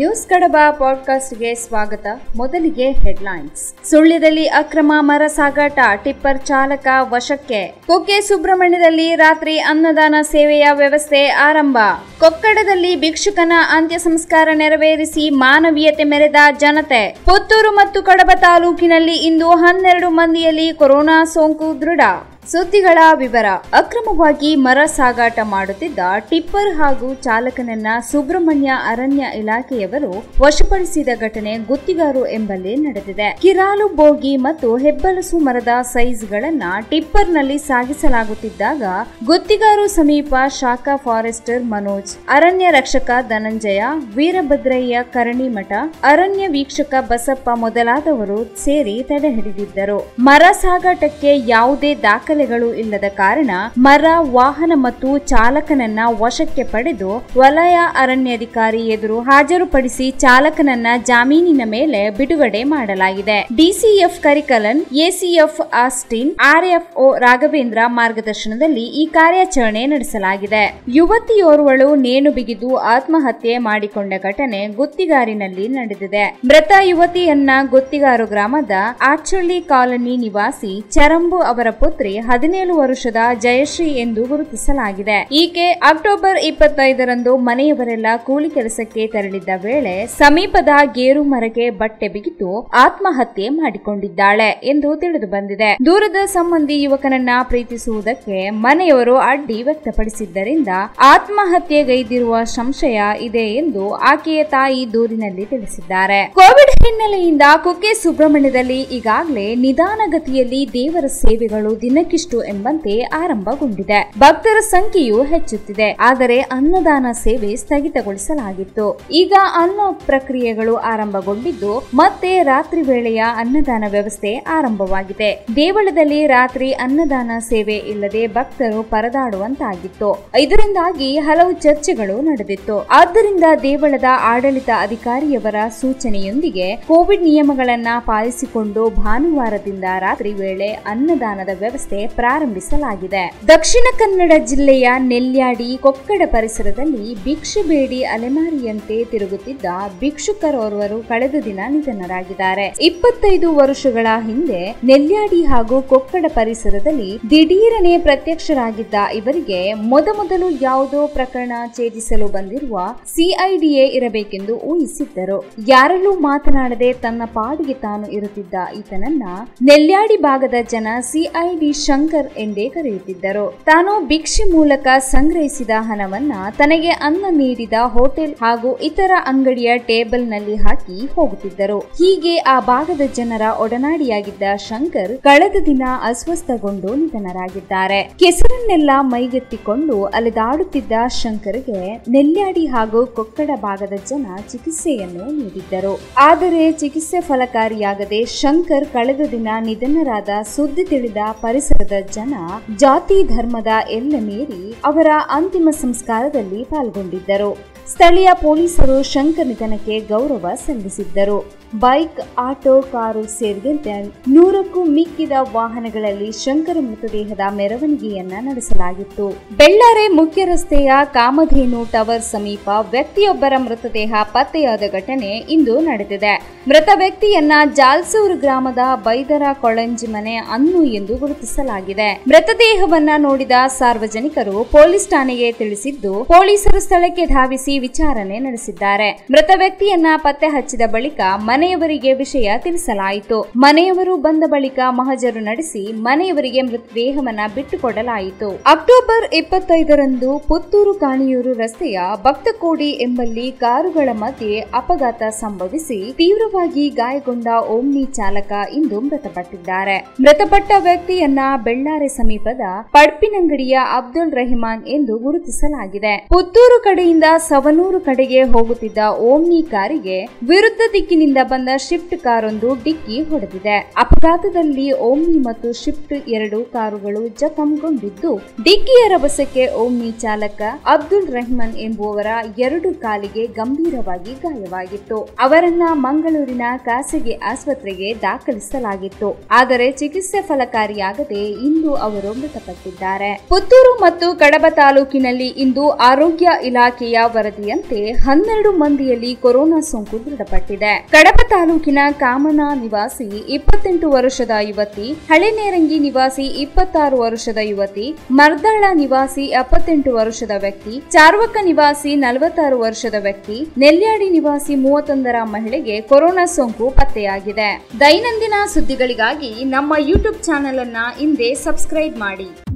News ಕಡಬ ಪಾಡ್ಕಾಸ್ಟ್ಗೆ ಸ್ವಾಗತ. ಮೊದಲಿಗೆ headlines. ಸುಳ್ಯದಲ್ಲಿ ಅಕ್ರಮ ಮರ ಸಾಗಾಟ, ಟಿಪ್ಪರ್ ಚಾಲಕ ವಶಕ್ಕೆ. ಕುಕ್ಕೆ ಸುಬ್ರಹ್ಮಣ್ಯದಲ್ಲಿ ರಾತ್ರಿ ಅನ್ನದಾನ ಸೇವೆಯ ವ್ಯವಸ್ಥೆ ಆರಂಭ. ಕೊಕ್ಕಡದಲ್ಲಿ ಭಿಕ್ಷುಕನ ಅಂತ್ಯ ಸಂಸ್ಕಾರ ನೆರವೇರಿಸಿ ಮಾನವೀಯತೆ ಮೆರೆದ ಜನತೆ. ಪುತ್ತೂರು ಮತ್ತು ಕಡಬ ತಾಲೂಕಿನಲ್ಲಿ ಇಂದು 12 ಮಂದಿಯಲ್ಲಿ ಕೊರೋನಾ ಸೋಂಕು ದೃಢ. ಸುದ್ದಿಗಳ ವಿವರ. ಅಕ್ರಮವಾಗಿ ಮರ ಸಾಗಾಟ ಮಾಡುತ್ತಿದ್ದ ಟಿಪ್ಪರ್ ಹಾಗೂ ಚಾಲಕನನ್ನ ಸುಬ್ರಹ್ಮಣ್ಯ ಅರಣ್ಯ ಇಲಾಖೆಯವರು ವಶಪಡಿಸಿದ ಘಟನೆ ಗುತ್ತಿಗಾರು ಎಂಬಲ್ಲಿ ನಡೆದಿದೆ. ಕಿರಾಲು ಬೋಗಿ ಮತ್ತು ಹೆಬ್ಬಲಸು ಮರದ ಸೈಜ್ಗಳನ್ನ ಟಿಪ್ಪರ್ನಲ್ಲಿ ಸಾಗಿಸಲಾಗುತ್ತಿದ್ದಾಗ ಗುತ್ತಿಗಾರು ಸಮೀಪ ಶಾಖಾ ಫಾರೆಸ್ಟರ್ ಮನೋಜ್, ಅರಣ್ಯ ರಕ್ಷಕ ಧನಂಜಯ, ವೀರಭದ್ರಯ್ಯ ಕರಣಿಮಠ, ಅರಣ್ಯ ವೀಕ್ಷಕ ಬಸಪ್ಪ ಮೊದಲಾದವರು ಸೇರಿ ತಡೆ ಹಿಡಿದಿದ್ದರು. ಮರ ಸಾಗಾಟಕ್ಕೆ ಯಾವುದೇ ದಾಖಲೆಗಳು ಇಲ್ಲದ ಕಾರಣ ಮರ, ವಾಹನ ಮತ್ತು ಚಾಲಕನನ್ನ ವಶಕ್ಕೆ ಪಡೆದು ವಲಯ ಅರಣ್ಯಾಧಿಕಾರಿ ಎದುರು ಹಾಜರುಪಡಿಸಿ ಚಾಲಕನನ್ನ ಜಾಮೀನಿನ ಮೇಲೆ ಬಿಡುಗಡೆ ಮಾಡಲಾಗಿದೆ. DCF Karikalan, ACF Austin, RFO Raghavendra ಮಾರ್ಗದರ್ಶನದಲ್ಲಿ ಈ ಕಾರ್ಯಾಚರಣೆ ನಡೆಸಲಾಗಿದೆ. ಯುವತಿಯೋರ್ವಳು ನೇಣು ಬಿಗಿದು ಆತ್ಮಹತ್ಯೆ ಮಾಡಿಕೊಂಡ ಘಟನೆ ಗುತ್ತಿಗಾರಿನಲ್ಲಿ ನಡೆದಿದೆ. ಮೃತ ಯುವತಿಯನ್ನ ಗುತ್ತಿಗಾರು ಗ್ರಾಮದ ಆಚಳ್ಳಿ ಕಾಲನಿ ನಿವಾಸಿ ಚರಂಬು ಅವರ ಪುತ್ರಿ 17 ವರ್ಷದ ಜಯಶ್ರೀ ಎಂದು ಗುರುತಿಸಲಾಗಿದೆ. ಈಕೆ ಅಕ್ಟೋಬರ್ 25ರಂದು ಮನೆಯವರೆಲ್ಲ ಕೂಲಿ ಕೆಲಸಕ್ಕೆ ತೆರಳಿದ್ದ ವೇಳೆ ಸಮೀಪದ ಗೇರು ಮರಕ್ಕೆ ಬಟ್ಟೆ ಬಿಗಿದು ಆತ್ಮಹತ್ಯೆ ಮಾಡಿಕೊಂಡಿದ್ದಾಳೆ ಎಂದು ತಿಳಿದು ಬಂದಿದೆ. ದೂರದ ಸಂಬಂಧಿ ಯುವಕನನ್ನ ಪ್ರೀತಿಸುವುದಕ್ಕೆ ಮನೆಯವರು ಅಡ್ಡಿ ವ್ಯಕ್ತಪಡಿಸಿದ್ದರಿಂದ ಆತ್ಮಹತ್ಯೆಗೈದಿರುವ ಸಂಶಯ ಇದೆ ಎಂದು ಆಕೆಯ ತಾಯಿ ದೂರಿನಲ್ಲಿ ತಿಳಿಸಿದ್ದಾರೆ. ಕೋವಿಡ್ ಹಿನ್ನೆಲೆಯಿಂದ ಕುಕ್ಕೆ ಸುಬ್ರಹ್ಮಣ್ಯದಲ್ಲಿ ಈಗಾಗಲೇ ನಿಧಾನಗತಿಯಲ್ಲಿ ದೇವರ ಸೇವೆಗಳು ದಿನಕ್ಕಿಷ್ಟು ಎಂಬಂತೆ ಆರಂಭಗೊಂಡಿದೆ. ಭಕ್ತರ ಸಂಖ್ಯೆಯೂ ಹೆಚ್ಚುತ್ತಿದೆ. ಆದರೆ ಅನ್ನದಾನ ಸೇವೆ ಸ್ಥಗಿತಗೊಳಿಸಲಾಗಿತ್ತು. ಈಗ ಅನ್ನ ಪ್ರಕ್ರಿಯೆಗಳು ಆರಂಭಗೊಂಡಿದ್ದು ಮತ್ತೆ ರಾತ್ರಿ ವೇಳೆಯ ಅನ್ನದಾನ ವ್ಯವಸ್ಥೆ ಆರಂಭವಾಗಿದೆ. ದೇವಳದಲ್ಲಿ ರಾತ್ರಿ ಅನ್ನದಾನ ಸೇವೆ ಇಲ್ಲದೆ ಭಕ್ತರು ಪರದಾಡುವಂತಾಗಿತ್ತು. ಇದರಿಂದಾಗಿ ಹಲವು ಚರ್ಚೆಗಳು ನಡೆದಿತ್ತು. ಆದ್ದರಿಂದ ದೇವಳದ ಆಡಳಿತ ಅಧಿಕಾರಿಯವರ ಸೂಚನೆಯೊಂದಿಗೆ ಕೋವಿಡ್ ನಿಯಮಗಳನ್ನ ಪಾಲಿಸಿಕೊಂಡು ಭಾನುವಾರದಿಂದ ರಾತ್ರಿ ವೇಳೆ ಅನ್ನದಾನದ ವ್ಯವಸ್ಥೆ ಪ್ರಾರಂಭಿಸಲಾಗಿದೆ. ದಕ್ಷಿಣ ಕನ್ನಡ ಜಿಲ್ಲೆಯ ನೆಲ್ಯಾಡಿ, ಕೊಕ್ಕಡ ಪರಿಸರದಲ್ಲಿ ಭಿಕ್ಷೆ ಬೇಡಿ ಅಲೆಮಾರಿಯಂತೆ ತಿರುಗುತ್ತಿದ್ದ ಭಿಕ್ಷುಕರೋರ್ವರು ಕಳೆದ ದಿನ ನಿಧನರಾಗಿದ್ದಾರೆ. 25 ವರ್ಷಗಳ ಹಿಂದೆ ನೆಲ್ಯಾಡಿ ಹಾಗೂ ಕೊಕ್ಕಡ ಪರಿಸರದಲ್ಲಿ ದಿಢೀರನೆ ಪ್ರತ್ಯಕ್ಷರಾಗಿದ್ದ ಇವರಿಗೆ ಮೊದಮೊದಲು ಯಾವುದೋ ಪ್ರಕರಣ ಛೇದಿಸಲು ಬಂದಿರುವ ಸಿಐಡಿಯೇ ಇರಬೇಕೆಂದು ಊಹಿಸಿದ್ದರು. ಯಾರಲ್ಲೂ ಮಾತನಾಡದೆ ತನ್ನ ಪಾಡಿಗೆ ತಾನು ಇರುತ್ತಿದ್ದ ಈತನನ್ನ ನೆಲ್ಯಾಡಿ ಭಾಗದ ಜನ ಸಿಐಡಿ ಶಂಕರ್ ಎಂದೇ ಕರೆಯುತ್ತಿದ್ದರು. ತಾನು ಭಿಕ್ಷೆ ಮೂಲಕ ಸಂಗ್ರಹಿಸಿದ ಹಣವನ್ನ ತನಗೆ ಅನ್ನ ನೀಡಿದ ಹೋಟೆಲ್ ಹಾಗೂ ಇತರ ಅಂಗಡಿಯ ಟೇಬಲ್ ನಲ್ಲಿ ಹಾಕಿ ಹೋಗುತ್ತಿದ್ದರು. ಹೀಗೆ ಆ ಭಾಗದ ಜನರ ಒಡನಾಡಿಯಾಗಿದ್ದ ಶಂಕರ್ ಕಳೆದ ದಿನ ಅಸ್ವಸ್ಥಗೊಂಡು ನಿಧನರಾಗಿದ್ದಾರೆ. ಕೆಸರನ್ನೆಲ್ಲ ಮೈಗೆತ್ತಿಕೊಂಡು ಅಲೆದಾಡುತ್ತಿದ್ದ ಶಂಕರ್ಗೆ ನೆಲ್ಯಾಡಿ ಹಾಗೂ ಕೊಕ್ಕಡ ಭಾಗದ ಜನ ಚಿಕಿತ್ಸೆಯನ್ನು ನೀಡಿದ್ದರು. ಆದರೆ ಚಿಕಿತ್ಸೆ ಫಲಕಾರಿಯಾಗದೆ ಶಂಕರ್ ಕಳೆದ ದಿನ ನಿಧನರಾದ ಸುದ್ದಿ ತಿಳಿದ ಪರಿಸರದ ಜನ ಜಾತಿ ಧರ್ಮದ ಎಲ್ಲ ಮೀರಿ ಅವರ ಅಂತಿಮ ಸಂಸ್ಕಾರದಲ್ಲಿ ಪಾಲ್ಗೊಂಡಿದ್ದರು. ಸ್ಥಳೀಯ ಪೊಲೀಸರು ಶಂಕರ್ ನಿಧನಕ್ಕೆ ಗೌರವ ಸಲ್ಲಿಸಿದ್ದರು. ಬೈಕ್, ಆಟೋ, ಕಾರು ಸೇರಿದಂತೆ 100ಕ್ಕೂ ಮಿಕ್ಕಿದ ವಾಹನಗಳಲ್ಲಿ ಶಂಕರ ಮೃತದೇಹದ ಮೆರವಣಿಗೆಯನ್ನ ನಡೆಸಲಾಗಿತ್ತು. ಬೆಳ್ಳಾರೆ ಮುಖ್ಯ ರಸ್ತೆಯ ಕಾಮಧೇನು ಟವರ್ ಸಮೀಪ ವ್ಯಕ್ತಿಯೊಬ್ಬರ ಮೃತದೇಹ ಪತ್ತೆಯಾದ ಘಟನೆ ಇಂದು ನಡೆದಿದೆ. ಮೃತ ವ್ಯಕ್ತಿಯನ್ನ ಜಾಲ್ಸೂರು ಗ್ರಾಮದ ಬೈದರ ಕೊಳಂಜಿ ಮನೆ ಅನ್ನು ಎಂದು ಗುರುತಿಸಲಾಗಿದೆ. ಮೃತದೇಹವನ್ನ ನೋಡಿದ ಸಾರ್ವಜನಿಕರು ಪೊಲೀಸ್ ಠಾಣೆಗೆ ತಿಳಿಸಿದ್ದು, ಪೊಲೀಸರು ಸ್ಥಳಕ್ಕೆ ಧಾವಿಸಿ ವಿಚಾರಣೆ ನಡೆಸಿದ್ದಾರೆ. ಮೃತ ವ್ಯಕ್ತಿಯನ್ನ ಪತ್ತೆ ಹಚ್ಚಿದ ಬಳಿಕ ಮನೆಯವರಿಗೆ ವಿಷಯ ತಿಳಿಸಲಾಯಿತು. ಮನೆಯವರು ಬಂದ ಬಳಿಕ ಮಹಜರು ನಡೆಸಿ ಮನೆಯವರಿಗೆ ಮೃತದೇಹವನ್ನ ಬಿಟ್ಟುಕೊಡಲಾಯಿತು. ಅಕ್ಟೋಬರ್ 25ರಂದು ಪುತ್ತೂರು ಕಾಣಿಯೂರು ರಸ್ತೆಯ ಭಕ್ತಕೋಡಿ ಎಂಬಲ್ಲಿ ಕಾರುಗಳ ಮಧ್ಯೆ ಅಪಘಾತ ಸಂಭವಿಸಿ ತೀವ್ರವಾಗಿ ಗಾಯಗೊಂಡ ಓಮ್ನಿ ಚಾಲಕ ಇಂದು ಮೃತಪಟ್ಟಿದ್ದಾರೆ. ಮೃತಪಟ್ಟ ವ್ಯಕ್ತಿಯನ್ನ ಬೆಳ್ಳಾರೆ ಸಮೀಪದ ಪಡ್ಪಿನಂಗಡಿಯ ಅಬ್ದುಲ್ ರೆಹಮಾನ್ ಎಂದು ಗುರುತಿಸಲಾಗಿದೆ. ಪುತ್ತೂರು ಕಡೆಯಿಂದ ಸವನೂರು ಕಡೆಗೆ ಹೋಗುತ್ತಿದ್ದ ಓಮ್ನಿ ಕಾರಿಗೆ ವಿರುದ್ಧ ದಿಕ್ಕಿನಿಂದ ಬಂದ ಶಿಫ್ಟ್ ಕಾರೊಂದು ಡಿಕ್ಕಿ ಹೊಡೆದಿದೆ. ಅಪಘಾತದಲ್ಲಿ ಓಮ್ನಿ ಮತ್ತು ಶಿಫ್ಟ್ 2 ಕಾರುಗಳು ಜಖಂಗೊಂಡಿದ್ದು, ಡಿಕ್ಕಿಯ ರಭಸಕ್ಕೆ ಓಮ್ನಿ ಚಾಲಕ ಅಬ್ದುಲ್ ರೆಹಮಾನ್ ಎಂಬುವವರ 2 ಕಾಲಿಗೆ ಗಂಭೀರವಾಗಿ ಗಾಯವಾಗಿತ್ತು. ಅವರನ್ನ ಮಂಗಳೂರಿನ ಖಾಸಗಿ ಆಸ್ಪತ್ರೆಗೆ ದಾಖಲಿಸಲಾಗಿತ್ತು. ಆದರೆ ಚಿಕಿತ್ಸೆ ಫಲಕಾರಿಯಾಗದೆ ಇಂದು ಅವರು ಮೃತಪಟ್ಟಿದ್ದಾರೆ. ಪುತ್ತೂರು ಮತ್ತು ಕಡಬ ತಾಲೂಕಿನಲ್ಲಿ ಇಂದು ಆರೋಗ್ಯ ಇಲಾಖೆಯ ವರದಿ ವರದಿಯಂತೆ 12 ಮಂದಿಯಲ್ಲಿ ಕೊರೋನಾ ಸೋಂಕು ದೃಢಪಟ್ಟಿದೆ. ಕಡಬ ತಾಲೂಕಿನ ಕಾಮನ ನಿವಾಸಿ 28 ವರ್ಷದ ಯುವತಿ, ಹಳೆನೇರಂಗಿ ನಿವಾಸಿ 26 ವರ್ಷದ ಯುವತಿ, ಮರ್ದಾಳ ನಿವಾಸಿ 78 ವರ್ಷದ ವ್ಯಕ್ತಿ, ಚಾರ್ವಕ ನಿವಾಸಿ 46 ವರ್ಷದ ವ್ಯಕ್ತಿ, ನೆಲ್ಯಾಡಿ ನಿವಾಸಿ 31ರ ಮಹಿಳೆಗೆ ಕೊರೋನಾ ಸೋಂಕು ಪತ್ತೆಯಾಗಿದೆ. ದೈನಂದಿನ ಸುದ್ದಿಗಳಿಗಾಗಿ ನಮ್ಮ ಯೂಟ್ಯೂಬ್ ಚಾನೆಲ್ ಅನ್ನು ಹಿಂದೆ ಸಬ್ಸ್ಕ್ರೈಬ್ ಮಾಡಿ.